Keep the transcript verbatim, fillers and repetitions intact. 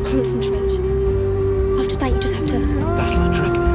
Concentrate. After that, you just have to... Battle a dragon.